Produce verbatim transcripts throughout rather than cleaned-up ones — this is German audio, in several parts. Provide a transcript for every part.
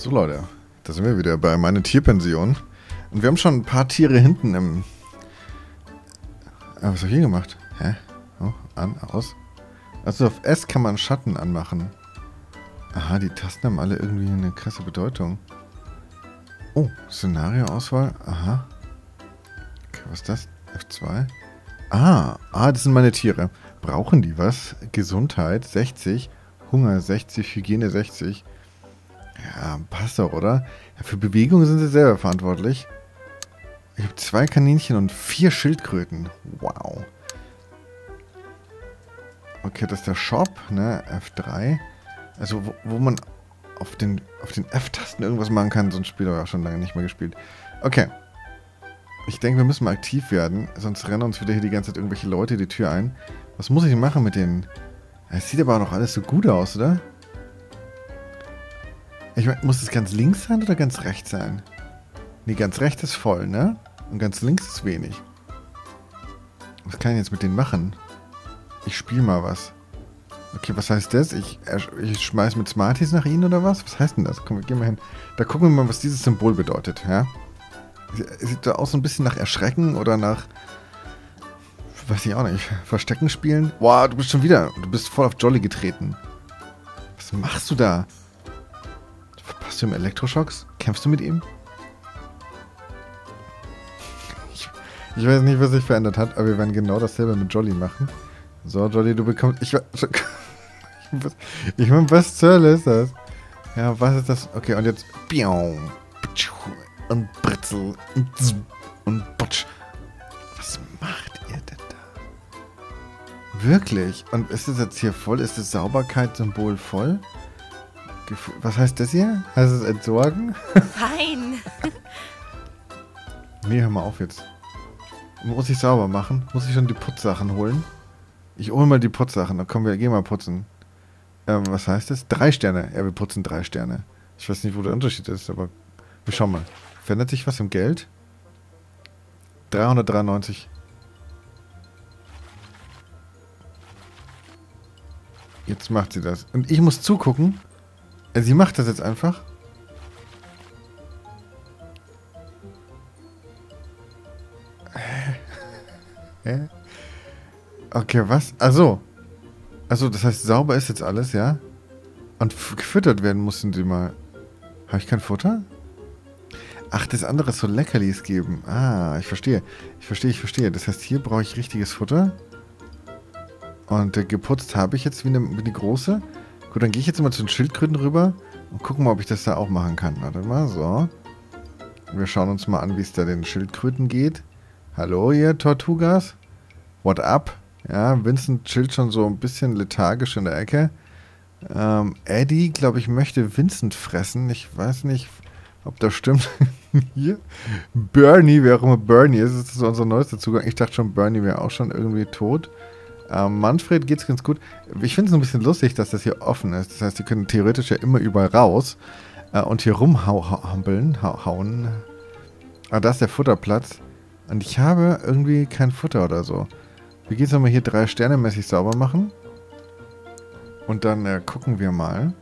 So Leute, da sind wir wieder bei meiner Tierpension. Und wir haben schon ein paar Tiere hinten im... Ah, was habe ich hier gemacht? Hä? Oh, an, aus. Also auf S kann man Schatten anmachen. Aha, die Tasten haben alle irgendwie eine krasse Bedeutung. Oh, Szenarioauswahl. Aha. Okay, was ist das? F zwei. Ah, ah, das sind meine Tiere. Brauchen die was? Gesundheit sechzig, Hunger sechzig, Hygiene sechzig. Ja, passt doch, oder? Ja, für Bewegung sind sie selber verantwortlich. Ich habe zwei Kaninchen und vier Schildkröten. Wow. Okay, das ist der Shop, ne? F drei. Also, wo, wo man auf den, auf den F-Tasten irgendwas machen kann. So ein Spiel habe ich auch schon lange nicht mehr gespielt. Okay. Ich denke, wir müssen mal aktiv werden. Sonst rennen uns wieder hier die ganze Zeit irgendwelche Leute die Tür ein. Was muss ich machen mit denen? Es sieht aber auch noch alles so gut aus, oder? Ich meine, muss es ganz links sein oder ganz rechts sein? Nee, ganz rechts ist voll, ne? Und ganz links ist wenig. Was kann ich jetzt mit denen machen? Ich spiele mal was. Okay, was heißt das? Ich, ich schmeiß mit Smarties nach ihnen oder was? Was heißt denn das? Komm, wir gehen mal hin. Da gucken wir mal, was dieses Symbol bedeutet, ja? Sieht da aus so ein bisschen nach Erschrecken oder nach... Weiß ich auch nicht. Verstecken spielen? Wow, du bist schon wieder... Du bist voll auf Jolly getreten. Was machst du da? Verpasst du ihm Elektroschocks? Kämpfst du mit ihm? Ich, ich weiß nicht, was sich verändert hat, aber wir werden genau dasselbe mit Jolly machen. So, Jolly, du bekommst... Ich, ich, ich meine, was zur Hölle ist das? Ja, was ist das? Okay, und jetzt... Und Britzel und, und Butsch. Was macht ihr denn da? Wirklich? Und ist es jetzt hier voll? Ist das Sauberkeitssymbol voll? Gef Was heißt das hier? Heißt es entsorgen? Fein. Nee, hör mal auf jetzt. Muss ich sauber machen? Muss ich schon die Putzsachen holen? Ich hole mal die Putzsachen. Dann kommen wir, gehen mal putzen. Ähm, was heißt das? Drei Sterne. Ja, wir putzen drei Sterne. Ich weiß nicht, wo der Unterschied ist, aber wir schauen mal. Verändert sich was im Geld? dreihundertdreiundneunzig. Jetzt macht sie das. Und ich muss zugucken. Sie macht das jetzt einfach. Hä? Okay, was? Also. Also, das heißt, sauber ist jetzt alles, ja? Und gefüttert werden mussten sie mal. Habe ich kein Futter? Ach, das andere ist so Leckerlis geben. Ah, ich verstehe. Ich verstehe, ich verstehe. Das heißt, hier brauche ich richtiges Futter. Und äh, geputzt habe ich jetzt wie eine, wie eine große. Gut, dann gehe ich jetzt mal zu den Schildkröten rüber und gucken mal, ob ich das da auch machen kann. Warte mal, so. Wir schauen uns mal an, wie es da den Schildkröten geht. Hallo, ihr Tortugas. What up? Ja, Vincent chillt schon so ein bisschen lethargisch in der Ecke. Ähm, Eddie, glaube ich, möchte Vincent fressen. Ich weiß nicht, ob das stimmt. Hier. Bernie, wer auch immer Bernie ist, das ist so unser neuester Zugang. Ich dachte schon, Bernie wäre auch schon irgendwie tot. Ähm, Manfred geht's ganz gut. Ich finde es ein bisschen lustig, dass das hier offen ist. Das heißt, die können theoretisch ja immer überall raus äh, und hier rumhampeln, hau hauen. Ah, da ist der Futterplatz. Und ich habe irgendwie kein Futter oder so. Wie geht's nochmal hier drei Sterne mäßig sauber machen? Und dann äh, gucken wir mal.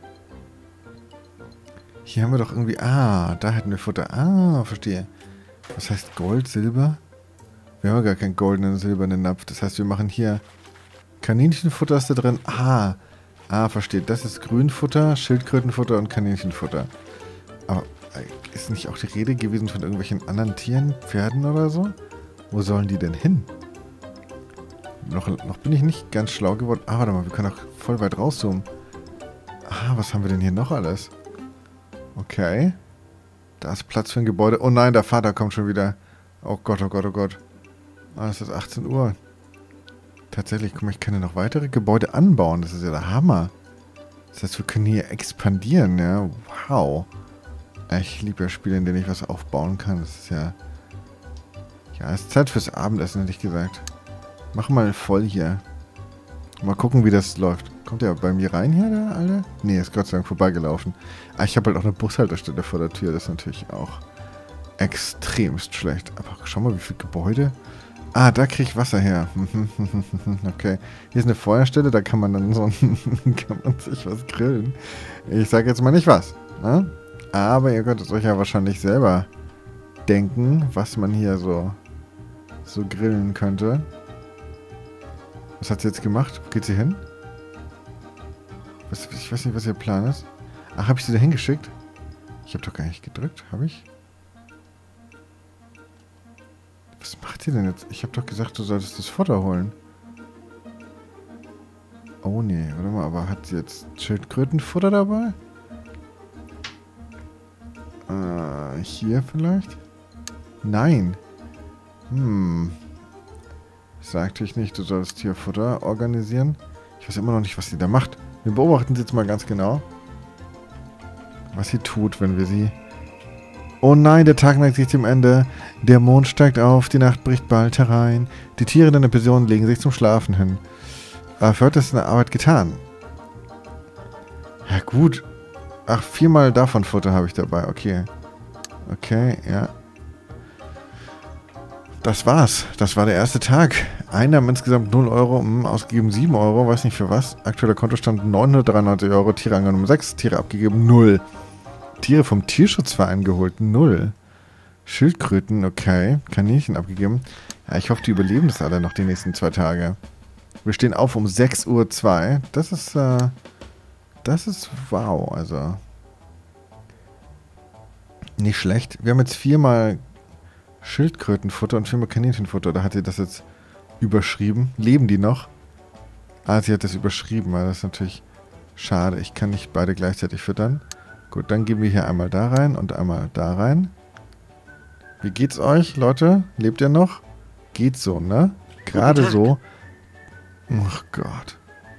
Hier haben wir doch irgendwie... Ah, da hätten wir Futter. Ah, verstehe. Was heißt Gold, Silber? Wir haben ja gar keinen goldenen, silbernen Napf. Das heißt, wir machen hier... Kaninchenfutter ist da drin. Ah, ah, verstehe. Das ist Grünfutter, Schildkrötenfutter und Kaninchenfutter. Aber äh, ist nicht auch die Rede gewesen von irgendwelchen anderen Tieren, Pferden oder so? Wo sollen die denn hin? Noch, noch bin ich nicht ganz schlau geworden. Ah, warte mal, wir können auch voll weit rauszoomen. Ah, was haben wir denn hier noch alles? Okay. Da ist Platz für ein Gebäude. Oh nein, der Vater kommt schon wieder. Oh Gott, oh Gott, oh Gott. Ah, es ist achtzehn Uhr. Tatsächlich, guck mal, ich kann ja noch weitere Gebäude anbauen. Das ist ja der Hammer. Das heißt, wir können hier expandieren, ja. Wow. Ich liebe ja Spiele, in denen ich was aufbauen kann. Das ist ja... Ja, es ist Zeit fürs Abendessen, hätte ich gesagt. Mach mal voll hier. Mal gucken, wie das läuft. Kommt der bei mir rein hier, der Alter? Nee, ist Gott sei Dank vorbeigelaufen. Ah, ich habe halt auch eine Bushaltestelle vor der Tür. Das ist natürlich auch extremst schlecht. Aber schau mal, wie viele Gebäude... Ah, da kriege ich Wasser her. Okay. Hier ist eine Feuerstelle, da kann man dann so kann man sich was grillen. Ich sage jetzt mal nicht was. Ne? Aber ihr könnt es euch ja wahrscheinlich selber denken, was man hier so, so grillen könnte. Was hat sie jetzt gemacht? Wo geht sie hin? Was, ich weiß nicht, was ihr Plan ist. Ach, habe ich sie da hingeschickt? Ich habe doch gar nicht gedrückt. Habe ich? Was macht ihr denn jetzt? Ich habe doch gesagt, du solltest das Futter holen. Oh nee, warte mal, aber hat sie jetzt Schildkrötenfutter dabei? Äh, hier vielleicht? Nein. Hm. Sagte ich nicht, du sollst hier Futter organisieren? Ich weiß immer noch nicht, was sie da macht. Wir beobachten sie jetzt mal ganz genau. Was sie tut, wenn wir sie... Oh nein, der Tag neigt sich dem Ende. Der Mond steigt auf, die Nacht bricht bald herein. Die Tiere deiner Person legen sich zum Schlafen hin. Aber für heute ist eine Arbeit getan. Ja gut. Ach, viermal davon Futter habe ich dabei. Okay. Okay, ja. Das war's. Das war der erste Tag. Einnahmen insgesamt null Euro, mh, ausgegeben sieben Euro, weiß nicht für was. Aktueller Kontostand neunhundertdreiundneunzig Euro, Tiere angenommen sechs, Tiere abgegeben null. Tiere vom Tierschutzverein geholt null. Schildkröten, okay. Kaninchen abgegeben. Ja, ich hoffe, die überleben das alle noch die nächsten zwei Tage. Wir stehen auf um sechs Uhr zwei. Das ist, äh, das ist wow, also. Nicht schlecht. Wir haben jetzt viermal Schildkrötenfutter und viermal Kaninchenfutter. Da hat sie das jetzt überschrieben. Leben die noch? Ah, sie hat das überschrieben. Das ist natürlich schade. Ich kann nicht beide gleichzeitig füttern. Gut, dann geben wir hier einmal da rein und einmal da rein. Wie geht's euch, Leute? Lebt ihr noch? Geht so, ne? Gerade so. Ach Gott.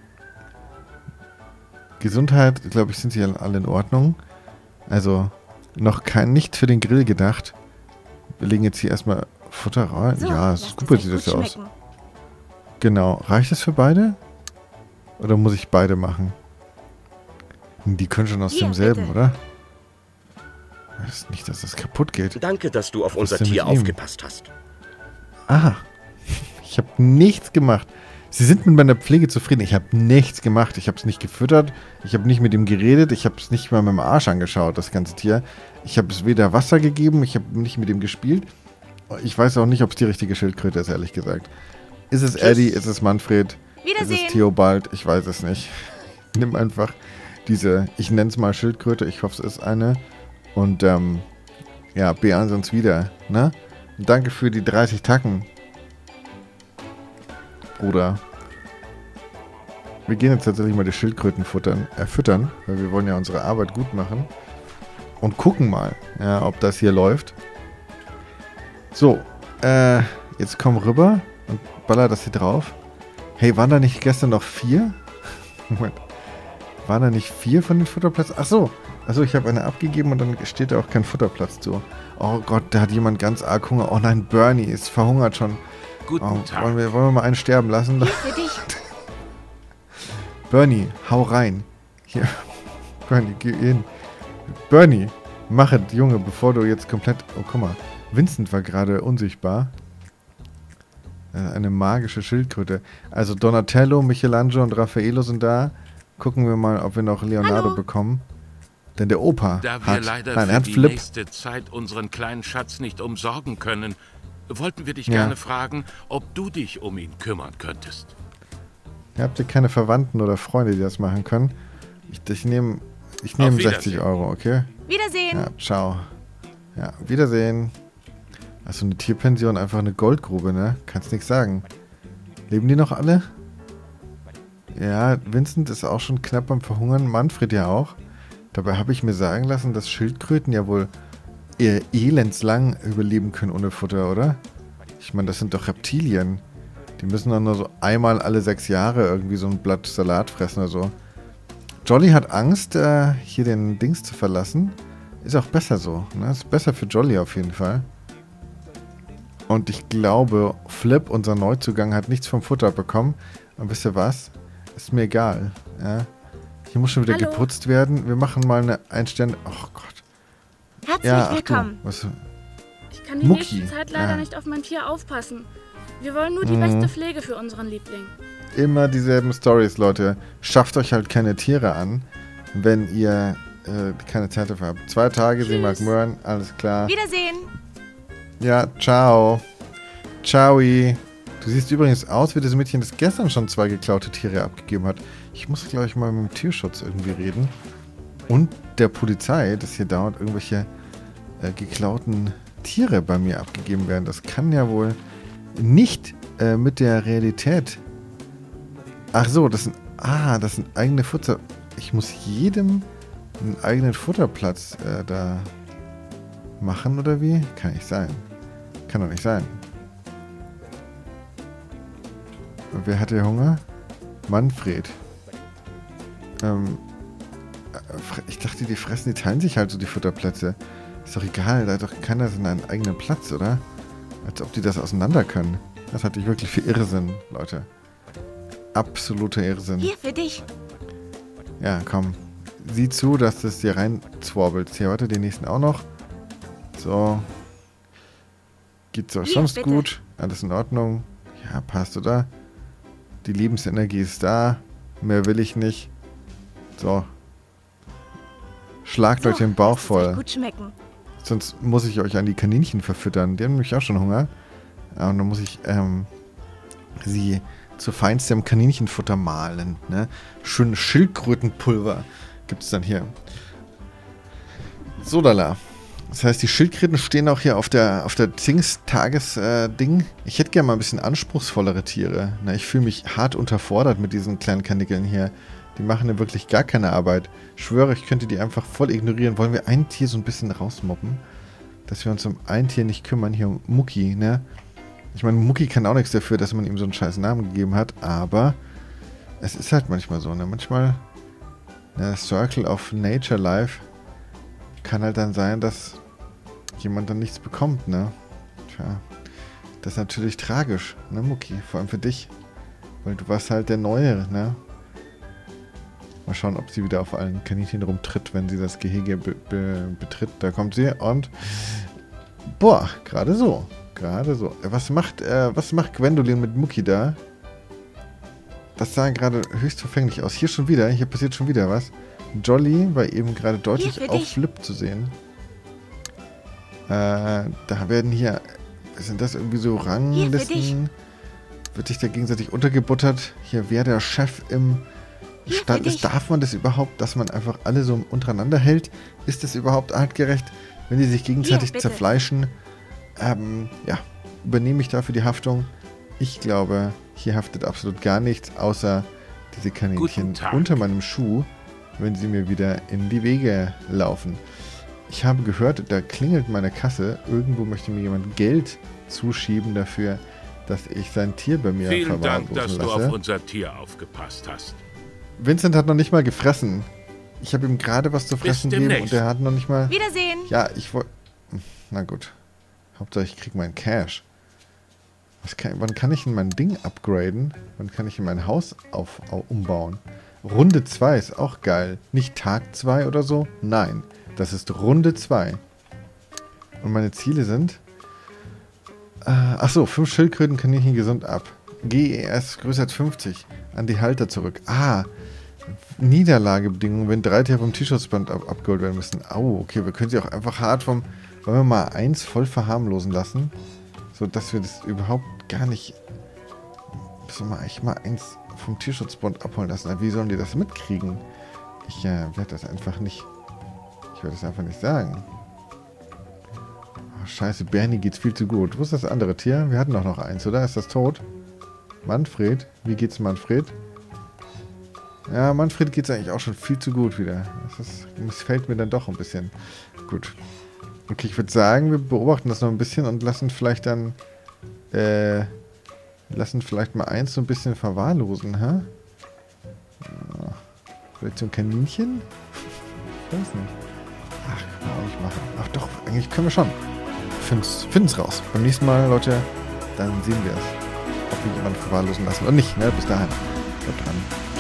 Gesundheit, glaube ich, sind sie alle in Ordnung. Also, noch kein, nicht für den Grill gedacht. Wir legen jetzt hier erstmal Futter rein. So, ja, super sieht das ja aus. Genau. Reicht das für beide? Oder muss ich beide machen? Die können schon aus Hier, demselben, bitte. oder? Das ist nicht, dass das kaputt geht. Danke, dass du auf Was unser ist denn Tier mit ihm? aufgepasst hast. Ah. Ich habe nichts gemacht. Sie sind mit meiner Pflege zufrieden. Ich habe nichts gemacht. Ich habe es nicht gefüttert. Ich habe nicht mit ihm geredet. Ich habe es nicht mal mit dem Arsch angeschaut, das ganze Tier. Ich habe es weder Wasser gegeben. Ich habe nicht mit ihm gespielt. Ich weiß auch nicht, ob es die richtige Schildkröte ist, ehrlich gesagt. Ist es Eddie? Ist es Manfred? Wiedersehen. Ist es Theobald? Ich weiß es nicht. Nimm einfach diese, ich nenne es mal Schildkröte. Ich hoffe, es ist eine. Und, ähm, ja, beehren uns wieder, ne? Und danke für die dreißig Tacken. Bruder. Wir gehen jetzt tatsächlich mal die Schildkröten futtern, äh, füttern, weil wir wollen ja unsere Arbeit gut machen. Und gucken mal, ja, ob das hier läuft. So, äh, jetzt komm rüber und baller das hier drauf. Hey, waren da nicht gestern noch vier? Moment. Waren da nicht vier von den Futterplätzen? Ach so. Achso, ich habe eine abgegeben und dann steht da auch kein Futterplatz zu. Oh Gott, da hat jemand ganz arg Hunger. Oh nein, Bernie ist verhungert schon. Guten Oh, Tag. wollen, wir, wollen wir mal einen sterben lassen? Für dich. Bernie, hau rein. Hier. Bernie, geh hin. Bernie, mach es, Junge, bevor du jetzt komplett... Oh, guck mal. Vincent war gerade unsichtbar. Äh, Eine magische Schildkröte. Also Donatello, Michelangelo und Raffaello sind da. Gucken wir mal, ob wir noch Leonardo Hallo. bekommen. Denn der Opa Da wir hat... leider Nein, er für hat die Flip. nächste Zeit unseren kleinen Schatz nicht umsorgen können, wollten wir dich Ja. gerne fragen, ob du dich um ihn kümmern könntest. Ihr habt ihr keine Verwandten oder Freunde, die das machen können? Ich, ich nehme ich nehm Auf sechzig Wiedersehen. Euro, okay? Wiedersehen. Ja, ciao. Ja, Wiedersehen. Achso, eine Tierpension, einfach eine Goldgrube, ne? Kannst nichts sagen. Leben die noch alle? Ja, Vincent ist auch schon knapp beim Verhungern, Manfred ja auch. Dabei habe ich mir sagen lassen, dass Schildkröten ja wohl eher elendslang überleben können ohne Futter, oder? Ich meine, das sind doch Reptilien. Die müssen dann nur so einmal alle sechs Jahre irgendwie so ein Blatt Salat fressen oder so. Jolly hat Angst, äh, hier den Dings zu verlassen. Ist auch besser so, ne? Ist besser für Jolly auf jeden Fall. Und ich glaube, Flip, unser Neuzugang, hat nichts vom Futter bekommen. Und wisst ihr was? Ist mir egal. Ja? Hier muss schon wieder Hallo. geputzt werden. Wir machen mal eine Einstern... Oh Gott. Herzlich Ja, ach du. willkommen. Was, Ich kann die Mucki, nächste Zeit leider ja. nicht auf mein Tier aufpassen. Wir wollen nur die Mhm. beste Pflege für unseren Liebling. immer dieselben Stories, Leute. Schafft euch halt keine Tiere an, wenn ihr äh, keine Zeit dafür habe. Zwei Tage, sie mag Möhren, alles klar. Wiedersehen. Ja, ciao. Ciao. Du siehst übrigens aus wie das Mädchen, das gestern schon zwei geklaute Tiere abgegeben hat. Ich muss, glaube ich, mal mit dem Tierschutz irgendwie reden. Und der Polizei, dass hier dauernd irgendwelche äh, geklauten Tiere bei mir abgegeben werden. Das kann ja wohl nicht äh, mit der Realität... Ach so, das sind... Ah, das sind eigene Futter... Ich muss jedem einen eigenen Futterplatz äh, da machen, oder wie? Kann nicht sein. Kann doch nicht sein. Und wer hatte Hunger? Manfred. Ähm... Ich dachte, die fressen, die teilen sich halt so die Futterplätze. Ist doch egal, da hat doch keiner so einen eigenen Platz, oder? Als ob die das auseinander können. Das hatte ich wirklich für Irrsinn, Leute. Absoluter Irrsinn. Hier für dich. Ja, komm. Sieh zu, dass das hier rein zworbelt. Hier, warte, den nächsten auch noch. So. Geht's euch Hier, sonst bitte. gut? Alles in Ordnung? Ja, passt, oder? Die Lebensenergie ist da. Mehr will ich nicht. So. Schlagt euch den Bauch lasst es voll. euch gut schmecken. Sonst muss ich euch an die Kaninchen verfüttern. Die haben nämlich auch schon Hunger. Und dann muss ich ähm, sie zu feinstem Kaninchenfutter mahlen. Ne? Schön Schildkrötenpulver gibt es dann hier. So, lala. Das heißt, die Schildkröten stehen auch hier auf der, auf der Zings-Tages-Ding. Ich hätte gerne mal ein bisschen anspruchsvollere Tiere. Na, ich fühle mich hart unterfordert mit diesen kleinen Kanickeln hier. Die machen ja wirklich gar keine Arbeit. Ich schwöre, ich könnte die einfach voll ignorieren. Wollen wir ein Tier so ein bisschen rausmoppen? Dass wir uns um ein Tier nicht kümmern. Hier um Mucki, ne? Ich meine, Mucki kann auch nichts dafür, dass man ihm so einen scheiß Namen gegeben hat. Aber es ist halt manchmal so, ne? Manchmal, ne, Circle of Nature Life kann halt dann sein, dass jemand dann nichts bekommt, ne? Tja, das ist natürlich tragisch, ne, Mucki? Vor allem für dich. Weil du warst halt der Neue, ne? Mal schauen, ob sie wieder auf allen Kaninchen rumtritt, wenn sie das Gehege be be betritt. Da kommt sie und... Boah, gerade so. Gerade so. Was macht, äh, was macht Gwendolyn mit Mucki da? Das sah gerade höchst verfänglich aus. Hier schon wieder. Hier passiert schon wieder was. Jolly war eben gerade deutlich Hier für auf dich. Flip zu sehen. Äh, da werden hier... Sind das irgendwie so Ranglisten? Wird sich da gegenseitig untergebuttert? Hier, wer der Chef im Hier für Stand ist. dich. Darf man das überhaupt, dass man einfach alle so untereinander hält? Ist das überhaupt artgerecht, wenn die sich gegenseitig Hier, bitte. zerfleischen? Ähm, ja, übernehme ich dafür die Haftung? Ich glaube, hier haftet absolut gar nichts, außer diese Kaninchen Guten Tag. unter meinem Schuh, wenn sie mir wieder in die Wege laufen. Ich habe gehört, da klingelt meine Kasse. Irgendwo möchte mir jemand Geld zuschieben dafür, dass ich sein Tier bei mir Vielen Dank, verwahrlosen dass du lasse. auf unser Tier aufgepasst hast. Vincent hat noch nicht mal gefressen. Ich habe ihm gerade was zu fressen gegeben demnächst. und er hat noch nicht mal... Wiedersehen. Ja, ich wollte... Na gut. Hauptsache ich krieg meinen Cash. Was kann, wann kann ich denn mein Ding upgraden? Wann kann ich in mein Haus auf, auf, umbauen? Runde zwei ist auch geil. Nicht Tag zwei oder so? Nein. Das ist Runde zwei. Und meine Ziele sind... Äh, achso, fünf Schildkröten Kaninchen gesund ab. G E S größer als fünfzig. An die Halter zurück. Ah, Niederlagebedingungen, wenn drei Tiere vom T-Shirt-Band ab abgeholt werden müssen. Au, okay, wir können sie auch einfach hart vom... Wollen wir mal eins voll verharmlosen lassen? So, dass wir das überhaupt gar nicht... Müssen wir eigentlich mal eins vom Tierschutzbund abholen lassen. Wie sollen die das mitkriegen? Ich äh, werde das einfach nicht... Ich werde das einfach nicht sagen. Oh, scheiße, Bernie geht's viel zu gut. Wo ist das andere Tier? Wir hatten doch noch eins, oder? Ist das tot? Manfred? Wie geht's Manfred? Ja, Manfred geht's eigentlich auch schon viel zu gut wieder. Das ist, missfällt mir dann doch ein bisschen. Gut. Okay, ich würde sagen, wir beobachten das noch ein bisschen und lassen vielleicht dann, äh, lassen vielleicht mal eins so ein bisschen verwahrlosen, hä? Ja, vielleicht so ein Kaninchen? Ich weiß nicht. Ach, kann man auch nicht machen. Ach doch, eigentlich können wir schon. Finden's, finden's raus. Beim nächsten Mal, Leute, dann sehen wir es. Ob wir jemanden verwahrlosen lassen oder nicht, ne? Bis dahin. Bleibt dran.